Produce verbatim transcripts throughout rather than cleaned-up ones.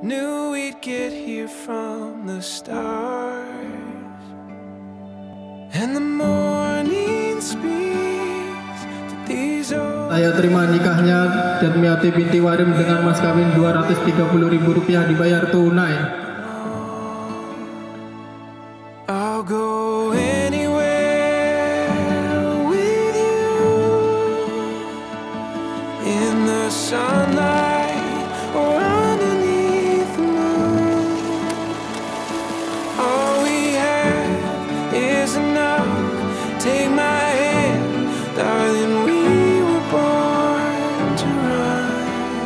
Knew we'd get here from the stars, and the morning speaks to these old... Saya terima nikahnya Zatmia binti Warim dengan mas kawin dua ratus tiga puluh ribu rupiah dibayar tunai. I'll go anywhere with you in the sunlight or underneath the moon. All we have is enough. Take my hand, darling, we were born to run.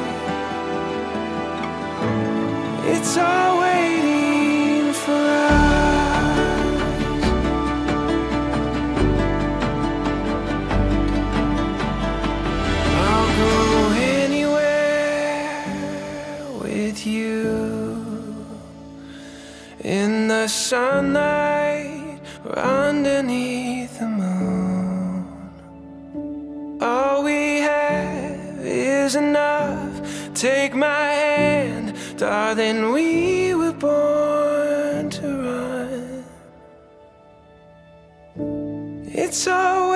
It's all waiting for us. I'll go anywhere with you in the sunlight or underneath the moon. All we have is enough. Take my hand, darling, we were born to run. It's all